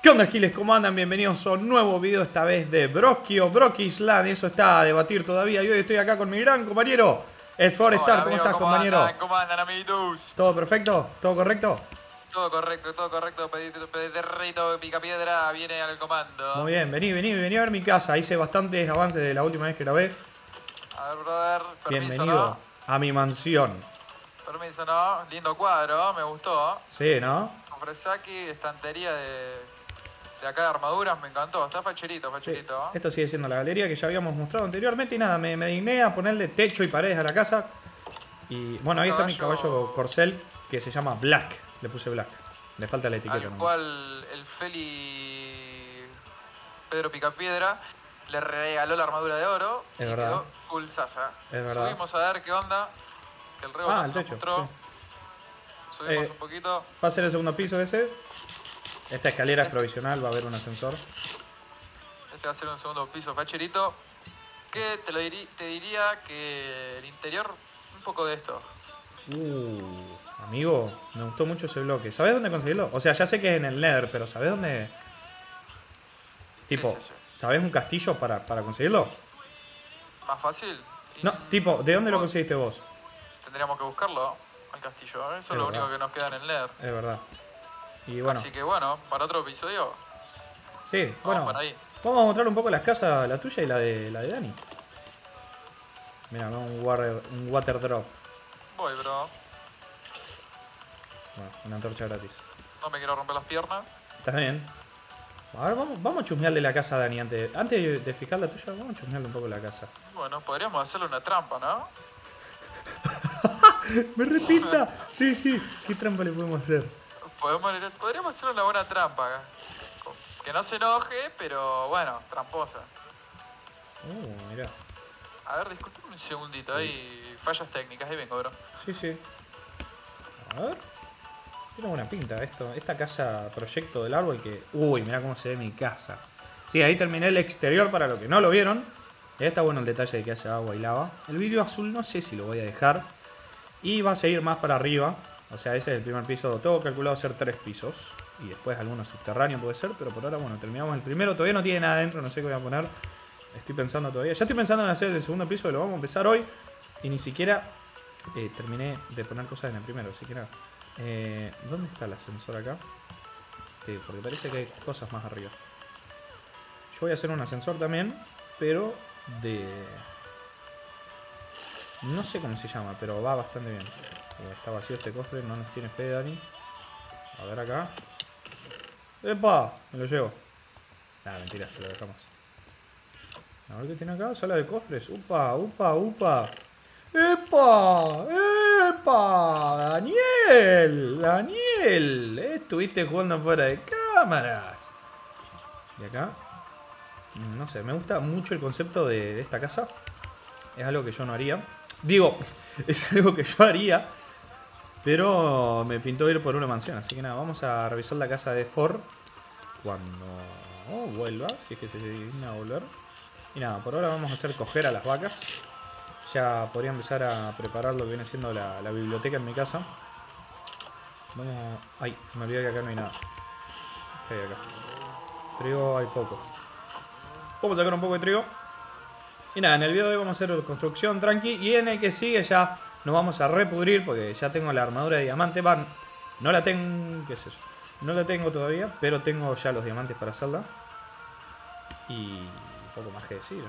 ¿Qué onda, Giles? ¿Cómo andan? Bienvenidos a un nuevo video, esta vez de Broski o Brokisland. Eso está a debatir todavía. Y hoy estoy acá con mi gran compañero, Sforestar. ¿Cómo estás, compañero? ¿Cómo andan, amiguitos? ¿Todo perfecto? ¿Todo correcto? Todo correcto. Pedrito Picapiedra viene al comando. Muy bien, vení a ver mi casa. Hice bastantes avances de la última vez que grabé. A ver, brother, permiso, Bienvenido ¿no? a mi mansión. Permiso, ¿no? Lindo cuadro, me gustó. Sí, ¿no? Ofrece aquí estantería de acá de armaduras, me encantó. Está facherito. Sí. Esto sigue siendo la galería que ya habíamos mostrado anteriormente. Y nada, me digné a ponerle techo y paredes a la casa. Y bueno, ahí está mi caballo corcel, que se llama Black. Le puse Black. Le falta la etiqueta. Al cual el Feli Pedro Picapiedra le regaló la armadura de oro. Es y verdad. quedó full sasa. Es verdad. Subimos a ver qué onda. Que el rebo el techo. mostró. Sí. Subimos un poquito. Va a ser el segundo piso ese. Esta escalera es provisional, va a haber un ascensor. Este va a ser un segundo piso facherito. Que te diría que el interior, un poco de esto. Amigo, me gustó mucho ese bloque. ¿Sabes dónde conseguirlo? O sea, ya sé que es en el Nether, pero ¿sabes dónde? Tipo, Sí. ¿sabes un castillo para conseguirlo? Más fácil. No, tipo, ¿de dónde lo conseguiste vos? Tendríamos que buscarlo, al castillo. Eso es lo único que nos queda en el Nether. Es verdad. Y bueno. Así que bueno, para otro episodio. Sí, bueno. Para ahí. Vamos a mostrar un poco las casas, la tuya y la de Dani. Mira, un water drop. Voy, bro. Bueno, una antorcha gratis. No me quiero romper las piernas. Está bien. A ver, vamos a chusmearle la casa a Dani antes de fijar la tuya. Vamos a chusmearle un poco la casa. Bueno, podríamos hacerle una trampa, ¿no? ¡Me repita! Sí. ¿Qué trampa le podemos hacer? Podríamos hacer una buena trampa. Que no se enoje, pero bueno, tramposa. Mirá. A ver, disculpame un segundito, hay fallas técnicas, ahí vengo, bro. Sí. A ver. Tiene buena pinta esta casa proyecto del árbol que... Uy, mirá cómo se ve mi casa. Sí, ahí terminé el exterior para los que no lo vieron. Y ahí está bueno el detalle de que haya agua y lava. El vidrio azul no sé si lo voy a dejar. Y va a seguir más para arriba. O sea, ese es el primer piso. Tengo calculado hacer 3 pisos. Y después alguno subterráneo puede ser. Pero por ahora, bueno, terminamos el primero. Todavía no tiene nada adentro, no sé qué voy a poner. Estoy pensando todavía. Ya estoy pensando en hacer el segundo piso, que lo vamos a empezar hoy. Y ni siquiera terminé de poner cosas en el primero. Así que nada. ¿Dónde está el ascensor acá? Porque parece que hay cosas más arriba. Yo voy a hacer un ascensor también, pero de... No sé cómo se llama, pero va bastante bien. Está vacío este cofre, no nos tiene fe, Dani. A ver acá. ¡Epa! Me lo llevo. Nada, mentira, se lo dejamos. A ver qué tiene acá, sala de cofres. ¡Upa! ¡Epa! ¡Daniel! Estuviste jugando fuera de cámaras. Y acá, no sé, me gusta mucho el concepto de esta casa. Es algo que yo no haría. Digo, es algo que yo haría, pero me pintó ir por una mansión. Así que nada, vamos a revisar la casa de Ford cuando vuelva, si es que se digna a volver. Y nada, por ahora vamos a hacer coger a las vacas. Ya podría empezar a preparar lo que viene siendo la biblioteca en mi casa. Vamos... Ay, me olvidé que acá no hay nada. ¿Qué hay acá? Trigo hay poco. Vamos a sacar un poco de trigo. Y nada, en el video de hoy vamos a hacer construcción tranqui. Y en el que sigue ya nos vamos a repudrir porque ya tengo la armadura de diamante. No la tengo... ¿Qué es eso? No la tengo todavía, pero tengo ya los diamantes para hacerla. Y poco más que decir.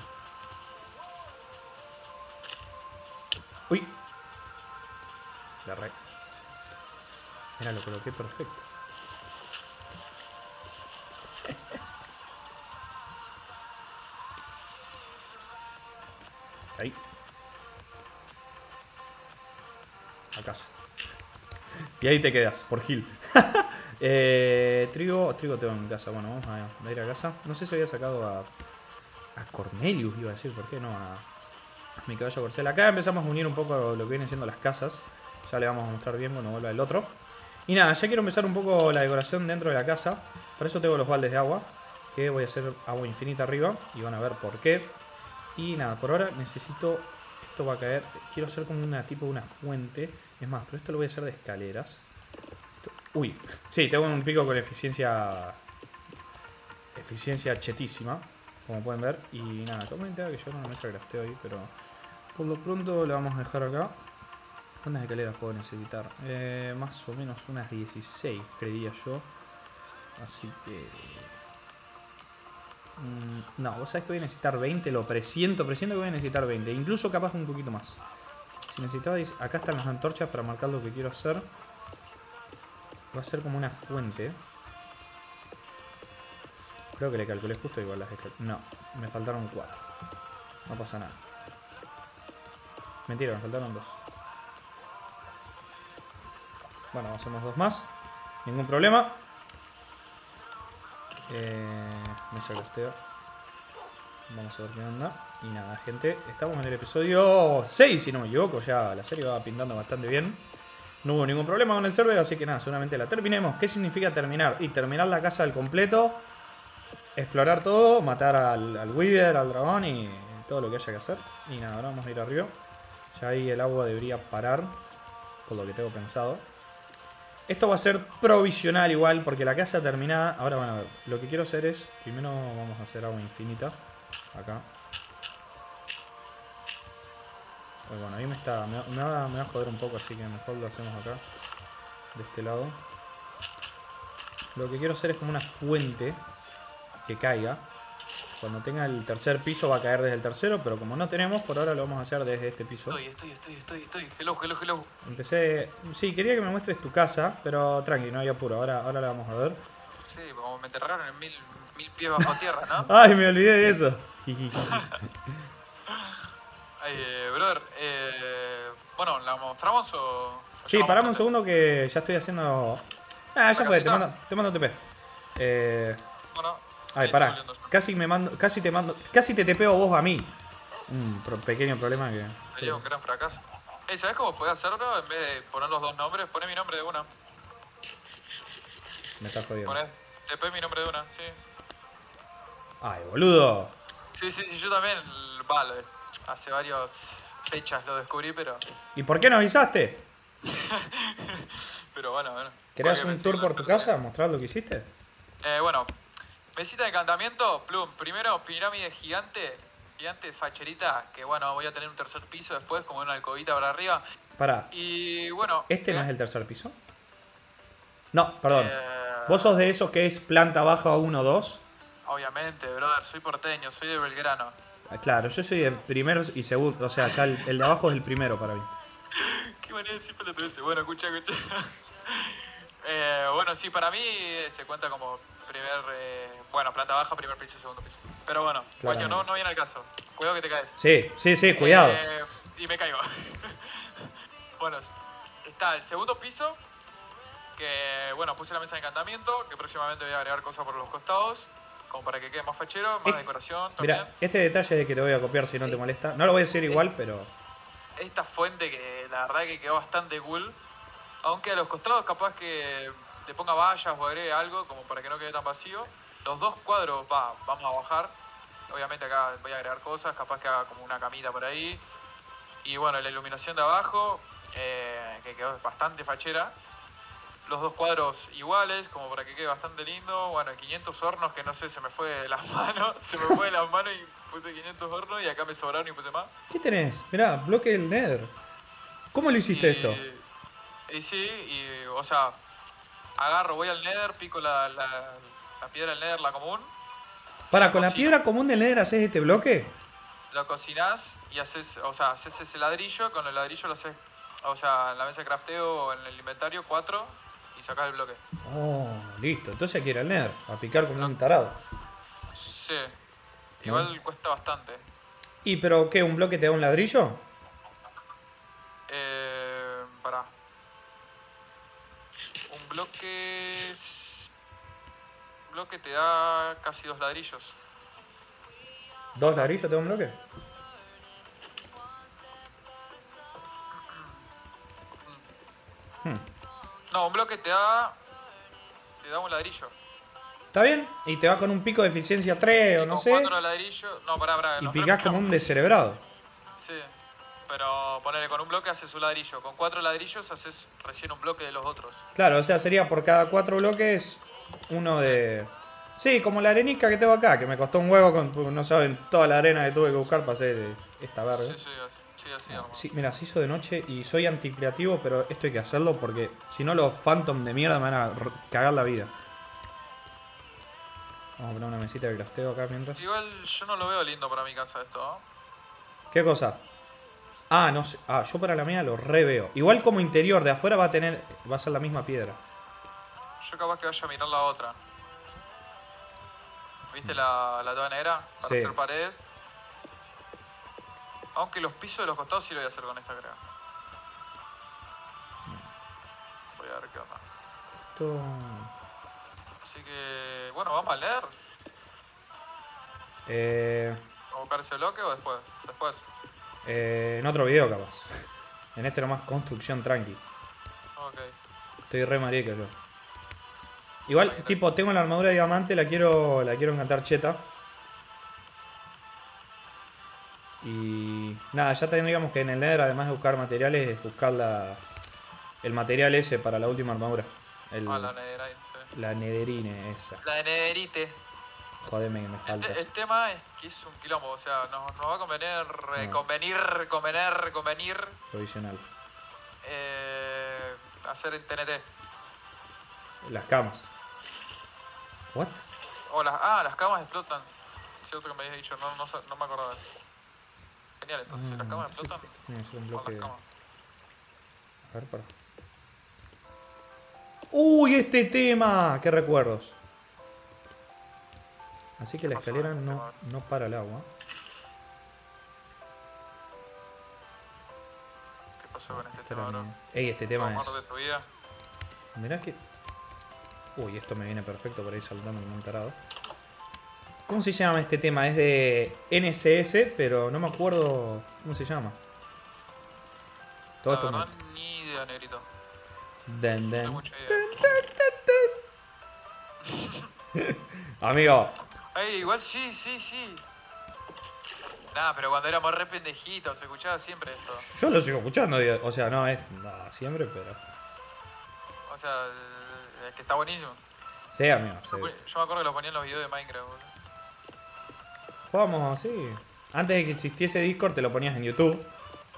Uy. La re... Mira, lo coloqué perfecto. Ahí. A casa. Y ahí te quedas, por Gil. Trigo tengo en mi casa. Bueno, vamos a ir a casa. No sé si había sacado a Cornelius, iba a decir, ¿por qué no? A mi caballo corcel. Acá empezamos a unir un poco lo que vienen siendo las casas. Ya le vamos a mostrar bien cuando vuelva el otro. Y nada, ya quiero empezar un poco la decoración dentro de la casa. Para eso tengo los baldes de agua, que voy a hacer agua infinita arriba. Y van a ver por qué. Y nada, por ahora necesito... Esto va a caer... Quiero hacer como una fuente. Es más, pero esto lo voy a hacer de escaleras. Uy, sí, tengo un pico con eficiencia eficiencia chetísima, como pueden ver. Y nada, comenta que yo no me crafteo ahí, pero por lo pronto lo vamos a dejar acá. ¿Cuántas escaleras puedo necesitar? Más o menos unas 16, creería yo. Así que... no, vos sabés que voy a necesitar 20, lo presiento que voy a necesitar 20. Incluso capaz un poquito más. Si necesitabais, acá están las antorchas para marcar lo que quiero hacer. Va a ser como una fuente. Creo que le calculé justo igual las escaleras. No, me faltaron 4. No pasa nada. Mentira, me faltaron 2. Bueno, hacemos 2 más. Ningún problema. Mesa de costeo. Vamos a ver qué onda. Y nada, gente. Estamos en el episodio 6, si no me equivoco. Ya la serie va pintando bastante bien. No hubo ningún problema con el server, así que nada, seguramente la terminemos. ¿Qué significa terminar? Y terminar la casa al completo. Explorar todo, matar al Wither, al dragón y todo lo que haya que hacer. Y nada, ahora vamos a ir arriba. Ya ahí el agua debería parar, por lo que tengo pensado. Esto va a ser provisional igual, porque la casa terminada... Ahora van a ver, lo que quiero hacer es... Primero vamos a hacer agua infinita. Acá. Pues bueno, ahí me va a joder un poco, así que mejor lo hacemos acá. De este lado. Lo que quiero hacer es como una fuente que caiga. Cuando tenga el tercer piso va a caer desde el tercero, pero como no tenemos, por ahora lo vamos a hacer desde este piso. Estoy. Hello. Empecé... Sí, quería que me muestres tu casa, pero tranqui, no hay apuro. Ahora la vamos a ver. Sí, como me enterraron en mil pies bajo tierra, ¿no? Ay, me olvidé de eso. Ay, brother, bueno, ¿la mostramos o...? Sí, paramos un segundo que ya estoy haciendo... Ah, ya fue, te mando TP. Bueno... Ay, pará, casi te tepeo vos a mí. Un pequeño problema que... Sería un gran fracaso. ¿Sabés cómo podés hacerlo? En vez de poner los dos nombres, poné mi nombre de una. Me estás jodiendo. Poné TP mi nombre de una, sí. Ay, boludo. Sí, yo también, vale, hace varias fechas lo descubrí, pero... ¿Y por qué no avisaste? Pero bueno. ¿Querés un tour por tu casa? ¿Mostrar lo que hiciste? Bueno, mesita de encantamiento, Plum. Primero, pirámide gigante facherita, que bueno, voy a tener un tercer piso después, como una alcobita para arriba. Pará. Y bueno... ¿Este no es el tercer piso? No, perdón. ¿Vos sos de esos que es planta baja 1 2? Obviamente, brother, soy porteño, soy de Belgrano. Claro, yo soy de primero y segundo, o sea, ya el de abajo es el primero para mí. Qué manera de decir pelotudeces. Bueno, escucha. Bueno, sí, para mí se cuenta como planta baja, primer piso, segundo piso. Pero bueno, guacho, no viene al caso. Cuidado que te caes. Sí, cuidado. Y me caigo. Bueno, está el segundo piso, que bueno, puse la mesa de encantamiento, que próximamente voy a agregar cosas por los costados, como para que quede más fachero, más decoración también. Mirá, este detalle de que te voy a copiar si no te molesta, no lo voy a decir igual, pero... Esta fuente que la verdad que quedó bastante cool, aunque a los costados capaz que le ponga vallas o agregue algo, como para que no quede tan vacío. Los dos cuadros vamos a bajar, obviamente acá voy a agregar cosas, capaz que haga como una camita por ahí. Y bueno, la iluminación de abajo, que quedó bastante fachera. Los dos cuadros iguales, como para que quede bastante lindo. Bueno, 500 hornos, que no sé, se me fue de las manos. Y puse 500 hornos y acá me sobraron y puse más. ¿Qué tenés? Mirá, bloque del Nether. ¿Cómo lo hiciste esto? Y sí, o sea, voy al Nether, pico la piedra del Nether, la común. Para, ¿con la piedra común del Nether haces este bloque? Lo cocinás y haces ese ladrillo, con el ladrillo lo haces, o sea, en la mesa de crafteo o en el inventario 4 y sacás el bloque. Oh, listo. Entonces hay que ir al Nether, a picar como un tarado. Sí. Igual cuesta bastante. ¿Y pero qué? ¿Un bloque te da un ladrillo? Pará. Un bloque te da casi 2 ladrillos. ¿2 ladrillos te da un bloque? No, un bloque te da un ladrillo. ¿Está bien? Y te vas con un pico de eficiencia 3 o no sé. 4 ladrillos. No, pará. Y picás como un descerebrado. Sí. Pero ponele, con un bloque haces un ladrillo. Con 4 ladrillos haces recién un bloque de los otros. Claro, o sea, sería por cada 4 bloques uno de... Sí, como la arenica que tengo acá, que me costó un huevo con, no saben, toda la arena que tuve que buscar para hacer esta verga. Sí, así, No, hermano. sí, mira, se hizo de noche y soy anticreativo, pero esto hay que hacerlo porque si no los Phantom de mierda me van a cagar la vida. Vamos a poner una mesita de crafteo acá mientras. Igual yo no lo veo lindo para mi casa esto, ¿no? ¿Qué cosa? Ah, no sé. Ah, yo para la mía lo re veo. Igual como interior, de afuera va a tener. Va a ser la misma piedra. Yo capaz que vaya a mirar la otra. ¿Viste la toda negra? Para Sí. hacer paredes. Aunque los pisos de los costados sí lo voy a hacer con esta, creo. Voy a ver qué onda. Esto... Así que, bueno, vamos a leer. ¿A buscar ese bloque o después? Después. En otro video capaz. En este nomás construcción tranqui. Ok. Estoy re marica yo. Igual, tipo, tengo la armadura de diamante, la quiero encantar cheta. Y nada, ya tendríamos que en el Nether, además de buscar materiales, buscar el material ese para la última armadura. La netherite, sí. La nederine esa. La de netherite. Jodeme que me falta. El tema es que es un quilombo, o sea, nos va a convenir, convenir Provisional. hacer en TNT. Las camas. ¿What? O las camas explotan. Cierto que me habías dicho, no me acordaba de eso. Genial, entonces si las camas explotan, Tiene que ser un con bloque. las camas. A ver, para. ¡Uy, este tema! ¡Qué recuerdos! Así que la escalera no para el agua. ¿Qué pasó con este tema, bro? Ey, este tema Amor es... de tu vida. Mirá que... Uy, esto me viene perfecto para ir saltando como un tarado. ¿Cómo se llama este tema? Es de NCS, pero no me acuerdo cómo se llama. Todo La esto verdad, ni idea, negrito. Den, den. No tengo mucha idea. Amigo. Ay, igual sí. Nah, pero cuando éramos re pendejitos, se escuchaba siempre esto. Yo lo sigo escuchando. O sea, no es nada siempre, pero... O sea, es que está buenísimo. Sí, amigo. Sí. Yo me acuerdo que lo ponían en los videos de Minecraft, boludo. Jugábamos así. Antes de que existiese Discord, te lo ponías en YouTube.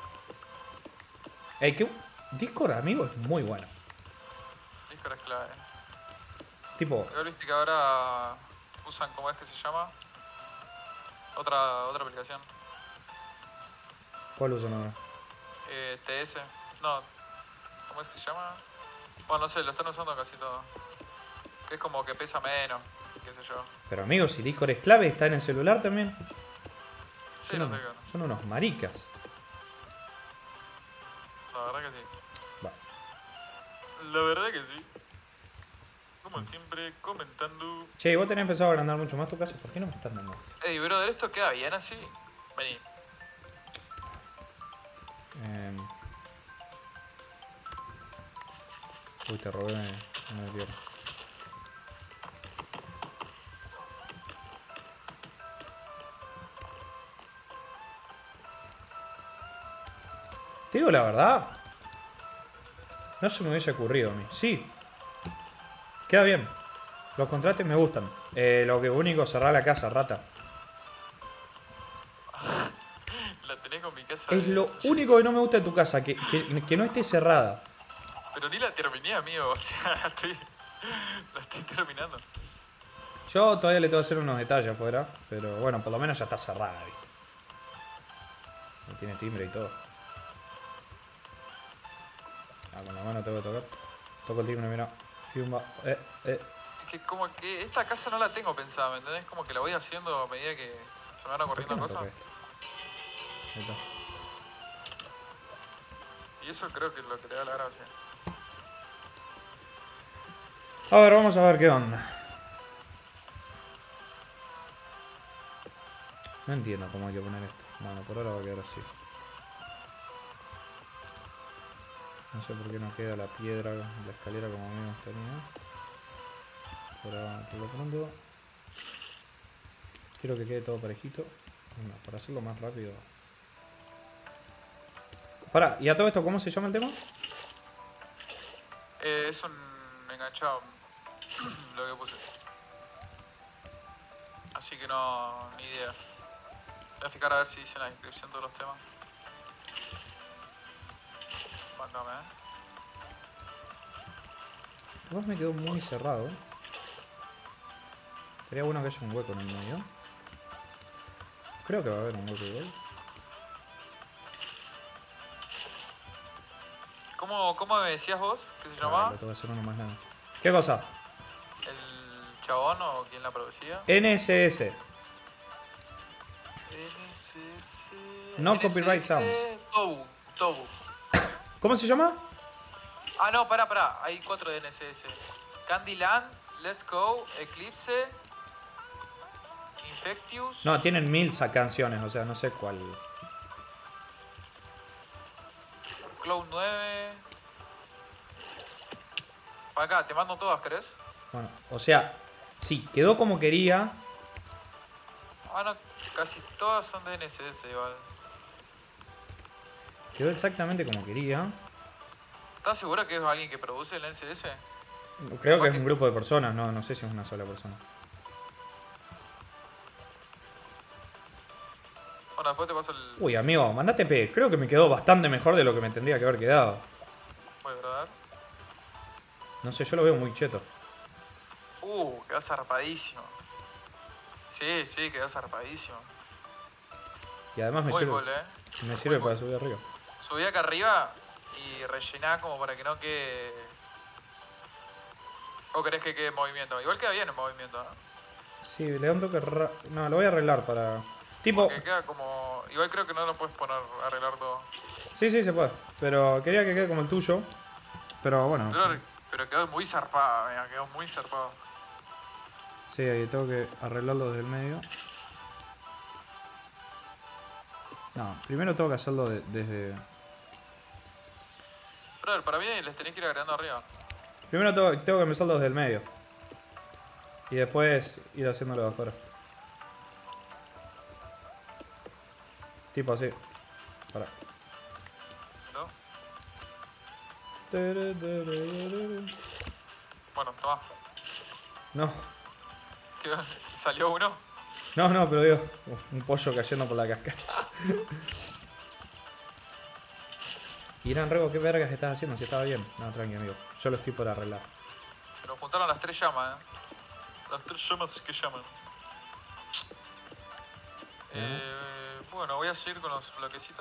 Ey, que Discord, amigo, es muy bueno. Discord es clave. Tipo, Igual viste que ahora usan, ¿cómo es que se llama? Otra aplicación. ¿cuál uso ahora? TS. No, ¿cómo es que se llama? Bueno, no sé, lo están usando casi todo. Que es como que pesa menos, qué sé yo. Pero amigo, si Discord es clave, está en el celular también. Sí, no sé qué. Son unos maricas. La verdad que sí. Va. La verdad que sí. Como siempre, comentando. Che, vos tenés pensado agrandar mucho más tu casa. ¿Por qué no me estás dando? Ey, brother, ¿esto queda bien así? Vení. Uy, te robé una tierra. Te digo la verdad. No se me hubiese ocurrido a mí. Sí. Queda bien. Los contrastes me gustan. Lo que único, cerrar la casa, rata. La tenés con mi casa. Es lo único que no me gusta de tu casa, que no esté cerrada. Pero ni la terminé, amigo. O sea, la estoy terminando. Yo todavía le tengo que hacer unos detalles afuera, pero bueno, por lo menos ya está cerrada, ¿viste? Tiene timbre y todo. Ah, con la mano tengo que tocar. Toco el timbre, mira. Fiumba. Es que como que esta casa no la tengo pensada, ¿me entendés? Como que la voy haciendo a medida que se me van ocurriendo ¿Por qué no cosas. toca esto? Ahí está. Y eso creo que es lo que le da la gracia. A ver, vamos a ver qué onda. No entiendo cómo hay que poner esto. Bueno, por ahora va a quedar así. No sé por qué no queda la piedra, la escalera como habíamos tenido. Por lo pronto quiero que quede todo parejito. Bueno, para hacerlo más rápido. Pará, ¿y a todo esto cómo se llama el tema? Es un enganchado. Lo que puse. así que no, ni idea. Voy a fijar a ver si dice en la descripción todos los temas. Mándame, Capaz me quedó muy cerrado. Sería bueno que haya un hueco en el medio. Creo que va a haber un hueco igual. ¿Cómo me decías vos que se Vale, llamaba? lo tengo que hacer uno más grande. ¿Qué cosa? ¿El chabón o quién la producía? NSS. NSS... No Copyright Sounds. Tobu. ¿Cómo se llama? Ah, no, pará. Hay 4 de NSS. Candyland, Let's Go, Eclipse, Infectious... No, tienen 1000 canciones, o sea, no sé cuál. Cloud 9... Para acá, te mando todas, ¿querés? Bueno, o sea, sí, quedó como quería. Ah, no, casi todas son de NSS igual. Quedó exactamente como quería. ¿Estás seguro que es alguien que produce el NSS? Creo que es un grupo de personas, no sé si es una sola persona. Bueno, después te paso el... Uy, amigo, mandate P. Creo que me quedó bastante mejor de lo que me tendría que haber quedado. Voy a grabar. No sé, yo lo veo muy cheto. Quedó zarpadísimo. Sí, quedó zarpadísimo. Y además me Muy sirve, cool, me sirve Muy para cool. subir arriba. Subí acá arriba y rellená como para que no quede... ¿O querés que quede en movimiento? Igual queda bien en movimiento, ¿no? Sí, le da un toque no, lo voy a arreglar para... Tipo... Porque queda como... Igual creo que no lo puedes poner, arreglar todo. Sí, se puede. Pero quería que quede como el tuyo. Pero bueno. Pero quedó muy zarpado, mira, quedó muy zarpado. Sí, ahí tengo que arreglarlo desde el medio. No, primero tengo que hacerlo desde... Brother, para mí les tenés que ir agregando arriba. Primero tengo que empezarlo desde el medio. Y después ir haciéndolo de afuera. Tipo así. Para. ¿No? Bueno, toma. No. ¿Salió uno? No, pero digo, un pollo cayendo por la cascada. Y Irán Rego, ¿qué vergas estás haciendo? Si estaba bien. No, tranqui, amigo. Yo lo estoy por arreglar. Pero juntaron las 3 llamas, Las 3 llamas que llaman. Bueno, voy a seguir con los bloquecitos.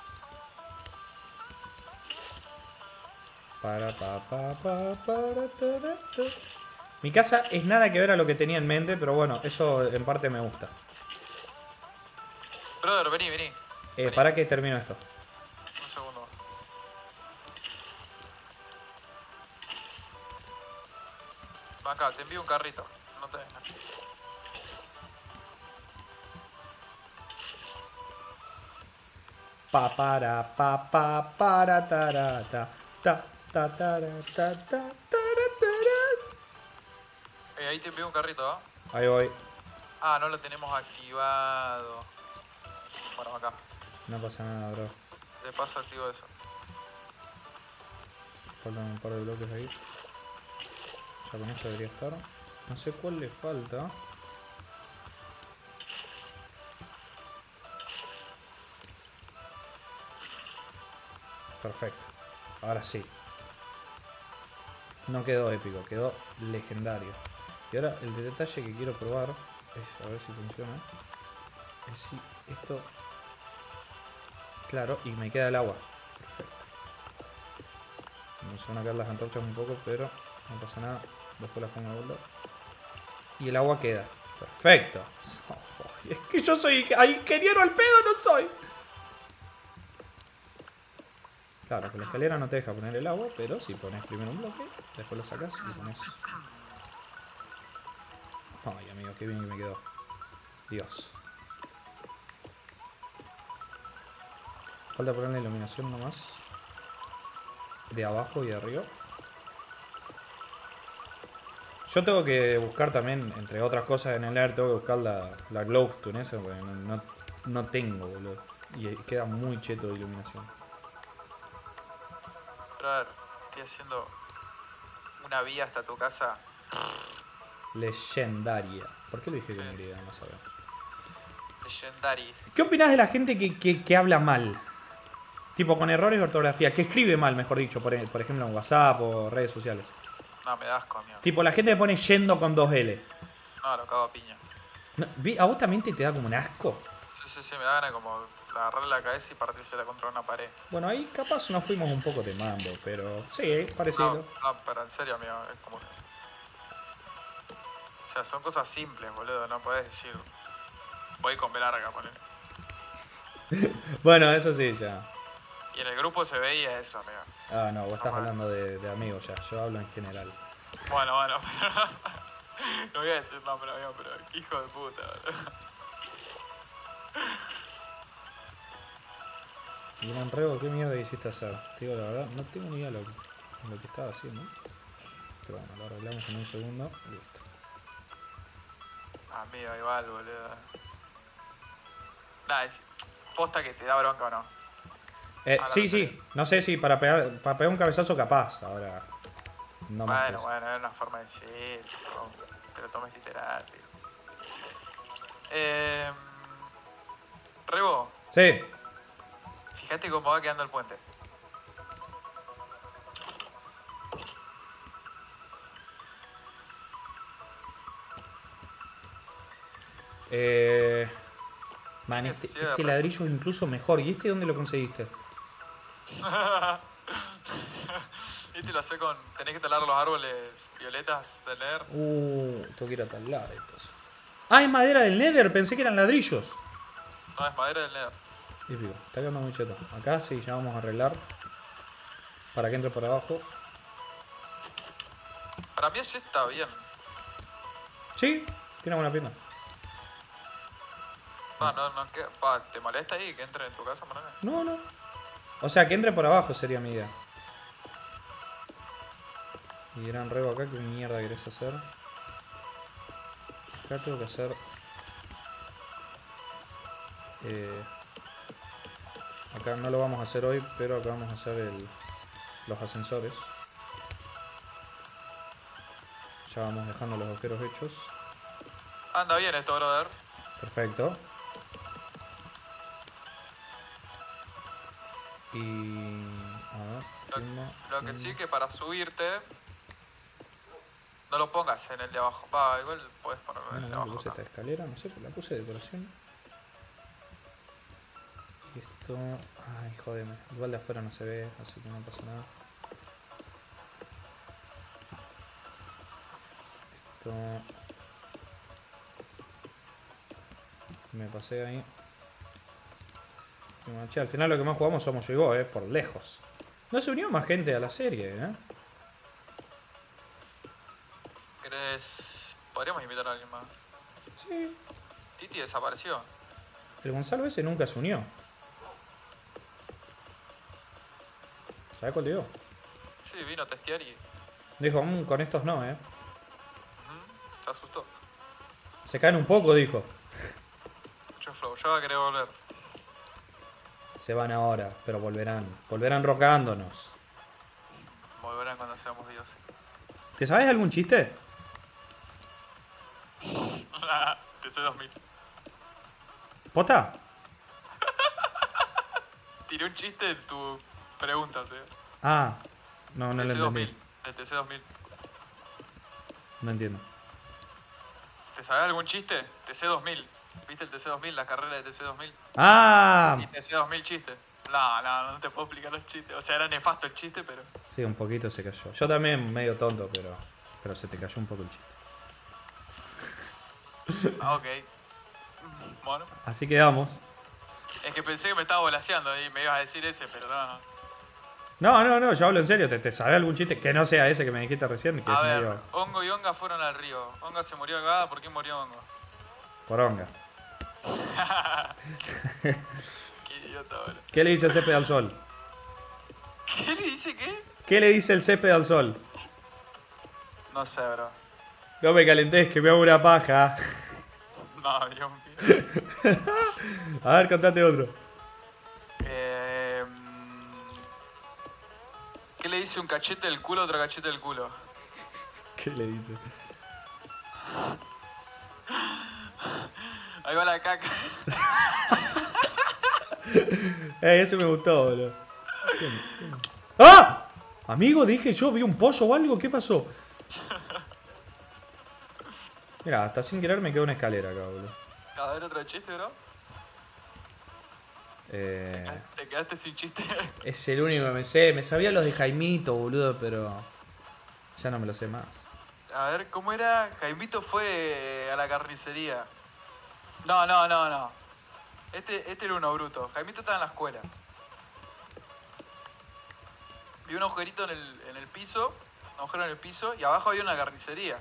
Mi casa es nada que ver a lo que tenía en mente, pero bueno, eso en parte me gusta. Brother, vení. ¿Para qué termino esto? Un segundo. Acá, te envío un carrito. No te vengas. Para tarata ta ta tara ta ta tara tara. Ahí te envío un carrito, Ahí voy. Ah, no lo tenemos activado. Bueno, acá. No pasa nada, bro. De paso activo eso. Faltan un par de bloques ahí. Ya con esto debería estar. No sé cuál le falta. Perfecto. Ahora sí. No quedó épico, quedó legendario. Y ahora el detalle que quiero probar es, a ver si funciona, es si esto... Claro, y me queda el agua. Perfecto. Se van a caer las antorchas un poco, pero no pasa nada. Después las pongo a vuelta. Y el agua queda. Perfecto. Es que yo soy ingeniero al pedo, no soy. Claro, que la escalera no te deja poner el agua, pero si pones primero un bloque, después lo sacas y pones... Ay, amigo, qué bien que me quedó. Dios. Falta poner la iluminación nomás. De abajo y de arriba. Yo tengo que buscar también, entre otras cosas en el air, tengo que buscar la glowstone esa, porque no tengo, boludo. Y queda muy cheto de iluminación. Pero a ver, estoy haciendo una vía hasta tu casa. Legendaria. ¿Por qué lo dije Sí. con Y? No sabemos. Legendary. ¿Qué opinás de la gente que habla mal? Tipo con errores de ortografía. Que escribe mal, mejor dicho. Por ejemplo en WhatsApp o redes sociales. No, me da asco, amigo. Tipo la gente que pone yendo con 2L. No, lo cago a piña. No, ¿a vos también te da como un asco? Sí, me da ganas como agarrarle la cabeza y partírsela contra una pared. Bueno, ahí capaz nos fuimos un poco de mambo, pero sí, parecido. No, pero en serio, amigo, es como que... O sea, son cosas simples, boludo, no podés decir... Voy con B larga, ponele. Bueno, eso sí, ya. Y en el grupo se veía eso, amigo. Ah, no, vos estás Bueno. hablando de amigos ya. Yo hablo en general. Bueno, pero... No voy a decir nombre, amigo, pero qué hijo de puta, boludo. Y un Rego, ¿qué mierda quisiste hacer? Te digo la verdad, no tengo ni idea lo que estaba haciendo. Pero bueno, lo arreglamos en un segundo. Listo. Amigo, igual, boludo. Nada, es... Posta que te da bronca o no. Sí. No sé si para pegar un cabezazo capaz. Ahora. No más. Bueno, es una forma de decir. No te lo tomes literal, tío. Rebo, Sí. fíjate cómo va quedando el puente. Man, Que este cierre. ladrillo es incluso mejor. ¿Y este dónde lo conseguiste? Este lo hace con... Tenés que talar los árboles violetas del Nether. Tengo que ir a talar estos. Ah, es madera del Nether. Pensé que eran ladrillos. No, es madera del Nether. Y pico, está quedando muy cheto. Acá sí, ya vamos a arreglar. Para que entre por abajo. Para mí así está bien. Sí, tiene buena pinta. No, ¿qué? ¿Te molesta ahí que entre en tu casa, Manuel? No. O sea, que entre por abajo sería mi idea. Y gran Rego acá, ¿qué mierda querés hacer? Acá tengo que hacer... acá no lo vamos a hacer hoy, pero acá vamos a hacer los ascensores. Ya vamos dejando los agujeros hechos. Anda bien esto, brother. Perfecto. Y... a ver, Lo que sí que para subirte... No lo pongas en el de abajo. Igual podés ponerlo en el de No, abajo. le puse acá. esta escalera, no sé, pero la puse de decoración. Y esto... ay, jodeme. Igual de afuera no se ve, así que no pasa nada. Esto... me pasé ahí. Y, che, al final lo que más jugamos somos yo y vos, por lejos. No se unió más gente a la serie, ¿Querés...? Podríamos invitar a alguien más. Sí. Titi desapareció. El Gonzalo ese nunca se unió. ¿Sabes cuál digo? Sí, vino a testear y... Dijo, con estos no, se asustó. Se caen un poco, dijo. Mucho flow, ya va a querer volver. Se van ahora, pero volverán. Volverán rocándonos. Volverán cuando seamos dioses. ¿Te sabes algún chiste? TC2000. ¿Posta? Tiré un chiste en tu pregunta, ¿sí? Ah, no lo entendí. TC2000. El TC2000. No entiendo. ¿Te sabes algún chiste? TC2000. ¿Viste el TC2000? La carrera de TC2000. ¡Ah! Y TC2000 chiste. No te puedo explicar los chistes. O sea, era nefasto el chiste, pero... Sí, un poquito se cayó. Yo también medio tonto, pero se te cayó un poco el chiste. Ok. Bueno. Así quedamos. Es que pensé que me estaba volaseando y me ibas a decir ese, pero no. No, yo hablo en serio. ¿Te sabes algún chiste que no sea ese que me dijiste recién? Que A es ver, medio Hongo y Onga fueron al río. Onga se murió ahogada, ¿por qué murió Hongo? poronga. Qué idiota, boludo. ¿Qué le dice el césped al sol? ¿Qué le dice qué? ¿Qué le dice el césped al sol? No sé, bro. No me calentés, que me hago una paja. No, Dios mío. A ver, contate otro. ¿Qué le dice un cachete del culo a otro cachete del culo? ¿Qué le dice? Ahí va la caca. Ese me gustó, boludo. ¡Ah! Amigo, dije yo, vi un pollo o algo, ¿qué pasó? Mira, hasta sin querer me quedó una escalera acá, boludo. A ver, otro chiste, bro. Te quedaste sin chiste. Es el único que me sé. Me sabía los de Jaimito, boludo, pero ya no me lo sé más. A ver, ¿cómo era? Jaimito fue a la carnicería. No. Este era uno bruto. Jaimito estaba en la escuela. Vi un agujerito en el piso. Un agujero en el piso. Y abajo había una carnicería.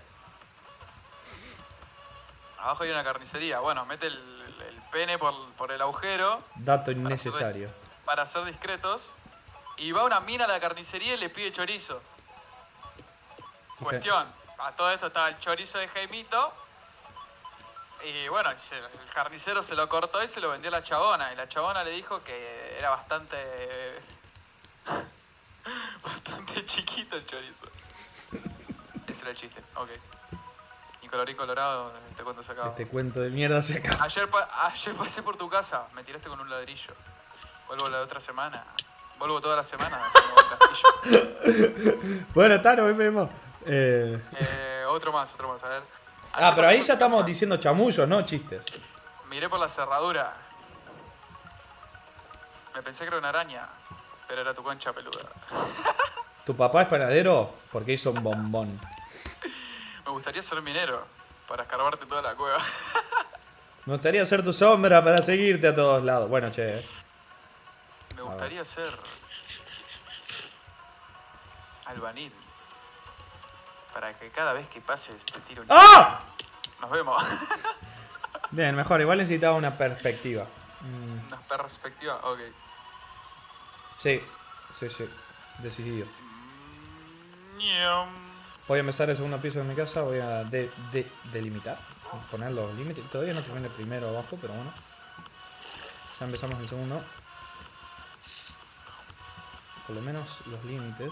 Bueno, mete el pene por el agujero. Dato innecesario. Para ser discretos. Y va una mina a la carnicería y le pide chorizo. Cuestión. A todo esto estaba el chorizo de Jaimito. Y bueno, el carnicero se lo cortó y se lo vendió a la chabona. Y la chabona le dijo que era bastante chiquito el chorizo. Ese era el chiste, ok. Y colorín colorado, este cuento se acaba. Este cuento de mierda se acaba. Ayer pasé por tu casa, me tiraste con un ladrillo. Vuelvo la otra semana. Vuelvo toda la semana haciendo un castillo. Bueno, está, nos vemos. Otro más, a ver. Pero ahí ya estamos diciendo chamullos, no chistes. Miré por la cerradura. Me pensé que era una araña, pero era tu concha peluda. ¿Tu papá es panadero? Porque hizo un bombón. Me gustaría ser minero, para escarbarte toda la cueva. Me gustaría ser tu sombra para seguirte a todos lados. Bueno, che. Me gustaría ser albanil. Para que cada vez que pases te tire un... ¡Ah! Nos vemos. Bien, mejor. Igual necesitaba una perspectiva. Una perspectiva, ok. Sí. Decidido. Ñam. Voy a empezar el segundo piso de mi casa. Voy a delimitar. Poner los límites. Todavía no terminé el primero abajo, pero bueno. Ya empezamos el segundo. Por lo menos los límites.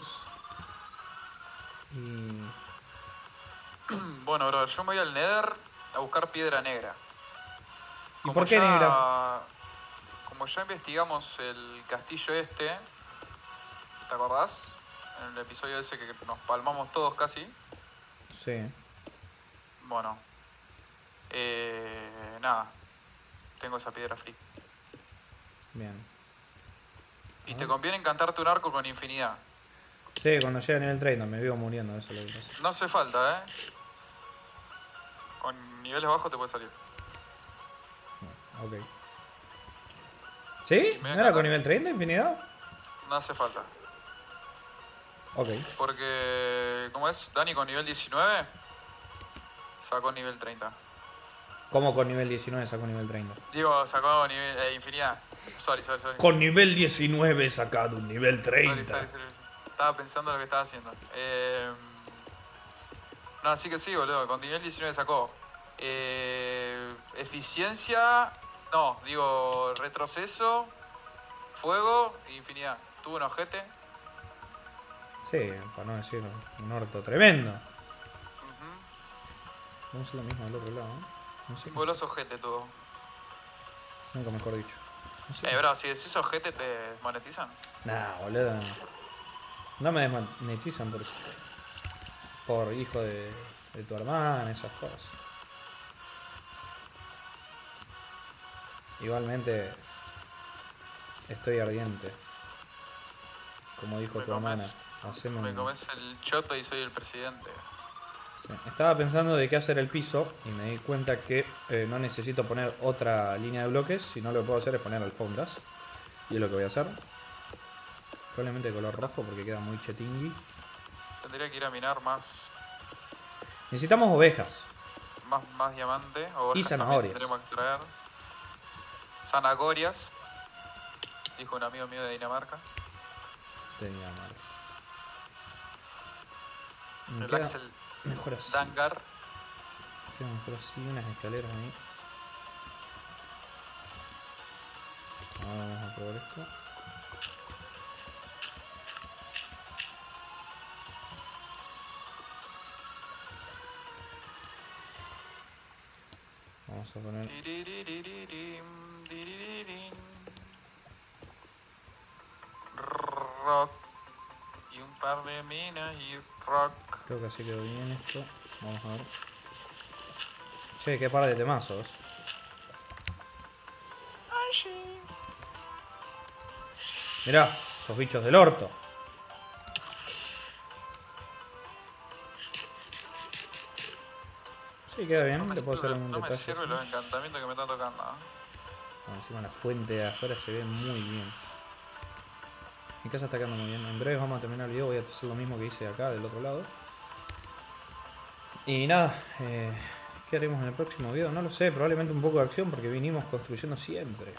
Y... Bueno, bro, yo me voy al Nether a buscar piedra negra. ¿Y por qué negra? Como ya investigamos el castillo este, ¿te acordás? En el episodio ese que nos palmamos todos casi. Sí. Bueno. Nada. Tengo esa piedra free. Bien. Y te conviene encantarte un arco con infinidad. Sí, cuando llegue a nivel 30 me vivo muriendo, eso es lo que pasa. No hace falta, Con niveles bajos te puede salir. Ok. ¿Sí? ¿No era con nivel 30 infinidad? No hace falta. Ok. Porque, ¿cómo es? Dani con nivel 19 sacó nivel 30. ¿Cómo con nivel 19 sacó nivel 30? Digo, sacó nivel infinidad. Sorry. Con nivel 19 he sacado un nivel 30. Sorry. Estaba pensando lo que estaba haciendo. No, así que sí, boludo. Con nivel 19 sacó. Eficiencia. No, digo retroceso. Fuego e infinidad. Tuvo un ojete. Sí, para no decir un orto tremendo. Vamos a hacer lo mismo del otro lado, ¿no? No sé. Vuelos ojete tuvo. Nunca mejor dicho. No sé. Bro, si decís ojete te desmonetizan. Nah, boludo. No me desmonetizan por eso. Por hijo de tu hermana, esas cosas. Igualmente estoy ardiente. Como dijo tu hermana. Me comes el choto y soy el presidente. Estaba pensando de qué hacer el piso y me di cuenta que no necesito poner otra línea de bloques, sino lo que puedo hacer es poner alfombras. Y es lo que voy a hacer. Probablemente de color rojo porque queda muy chetingui. Tendría que ir a minar más. Necesitamos ovejas. Más diamante. Y zanahorias. Tendremos que traer. Zanahorias. Dijo un amigo mío de Dinamarca. De Dinamarca. El Axel mejor así. Dangar. Queda mejor así, unas escaleras ahí. Ahora vamos a probar esto. Vamos a poner... Rock. Y un par de minas y rock. Creo que así quedó bien esto. Vamos a ver. Che, qué par de temazos. Mirá, esos bichos del orto. Sí, queda bien. Le puedo hacer un no me detalle. sirve los encantamientos que me están tocando. Encima la fuente de afuera se ve muy bien. Mi casa está quedando muy bien. En breve vamos a terminar el video. Voy a hacer lo mismo que hice acá del otro lado. Y nada, ¿qué haremos en el próximo video? No lo sé, probablemente un poco de acción porque vinimos construyendo siempre.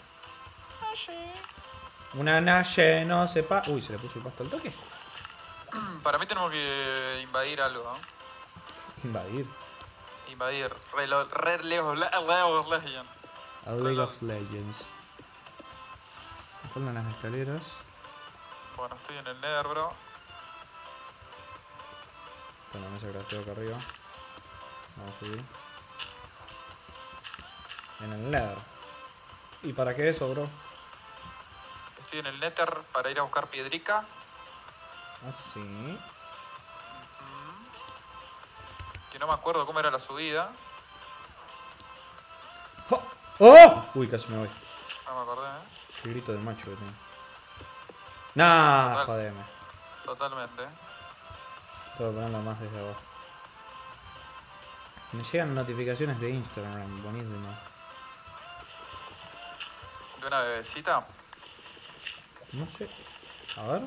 Una nache, no sepa. Uy, se le puso el pasto al toque. Para mí tenemos que invadir algo, ¿no? Invadir. Invadir. Red League of Legends. A League of Legends. Me faltan las escaleras. Bueno, estoy en el Nether, bro. Con la mesa que la tengo acá arriba. Vamos a subir. En el Nether. ¿Y para qué eso, bro? Estoy en el Nether para ir a buscar piedrica. Así. Que no me acuerdo cómo era la subida. ¡Oh! ¡Oh! Uy, casi me voy. No me acordé, Qué grito de macho que tengo. Nah, jodeme. Totalmente. Tengo que ponerlo más desde abajo. Me llegan notificaciones de Instagram, buenísimo. ¿De una bebecita? No sé. A ver.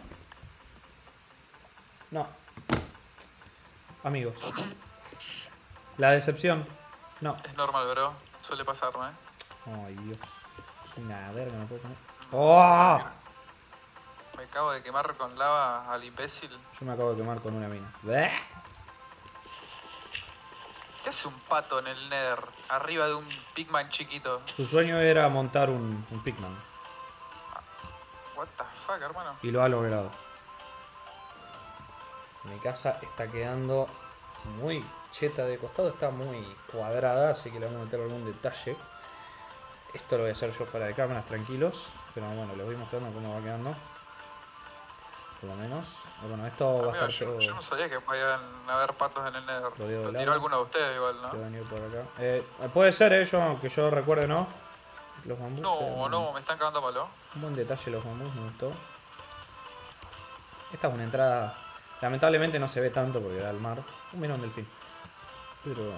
No. Amigos. La decepción. No. Es normal, bro. Suele pasarme, Ay, Dios. Es una verga, no puedo poner. ¡Oh! Me acabo de quemar con lava al imbécil. Yo me acabo de quemar con una mina. ¿Bleh? ¿Qué hace un pato en el Nether? Arriba de un pigman chiquito. Su sueño era montar un Pigman. What the fuck, hermano. Y lo ha logrado. Mi casa está quedando muy cheta de costado, está muy cuadrada, así que le vamos a meter algún detalle. Esto lo voy a hacer yo fuera de cámaras, tranquilos. Pero bueno, les voy mostrando cómo va quedando. Por lo menos. Bueno, esto va a estar todo... Yo no sabía que podían haber patos en el Nether. Lo tiró alguno de ustedes igual, ¿no? Voy a venir por acá. Puede ser, que yo recuerde, ¿no? Los bambús. No, me están cagando a palo. Un buen detalle los bambús, me gustó. Esta es una entrada... Lamentablemente no se ve tanto porque da al mar. Un melón delfín. Pero...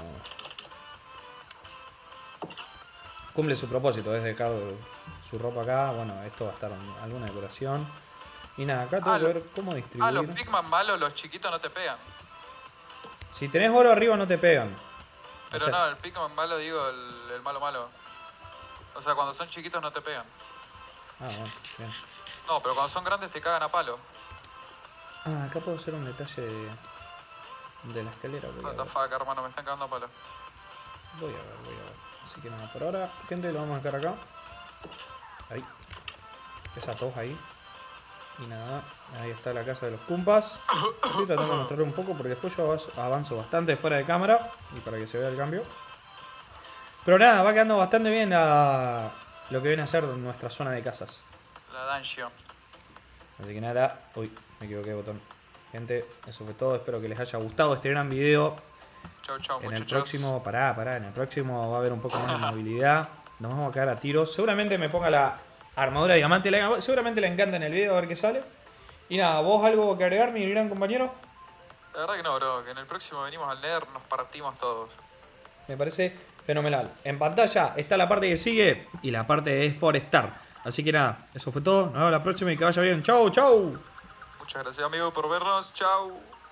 cumple su propósito, es dejar su ropa acá. Bueno, esto va a estar en alguna decoración. Y nada, acá tengo que ver cómo distribuir. Los pigman malos, los chiquitos no te pegan. Si tenés oro arriba no te pegan. Pero o sea, no, el pigman malo digo, el malo. O sea, cuando son chiquitos no te pegan. Ah, bueno, bien. No, pero cuando son grandes te cagan a palo. Ah, acá puedo hacer un detalle de la escalera. What the fuck, hermano, me están cagando a palo. Voy a ver. Así que nada, por ahora, gente, lo vamos a dejar acá. Ahí. Esa tos ahí. Y nada, ahí está la casa de los Kumpas. Estoy tratando de mostrarlo un poco porque después yo avanzo bastante fuera de cámara. Y para que se vea el cambio. Pero nada, va quedando bastante bien lo que viene a ser nuestra zona de casas. La dungeon. Así que nada, uy, me equivoqué de botón. Gente, eso fue todo. Espero que les haya gustado este gran video. Chau, En muchachos. el próximo, en el próximo va a haber un poco más de movilidad. Nos vamos a quedar a tiros. Seguramente me ponga la armadura de diamante. Seguramente le encanta en el video, a ver qué sale. Y nada, ¿vos algo que agregar, mi gran compañero? La verdad que no, bro. Que en el próximo venimos al Nether, nos partimos todos. Me parece fenomenal. En pantalla está la parte que sigue y la parte de Forestar. Así que nada, eso fue todo. Nos vemos la próxima y que vaya bien. Chau, chau. Muchas gracias, amigo, por vernos. Chau.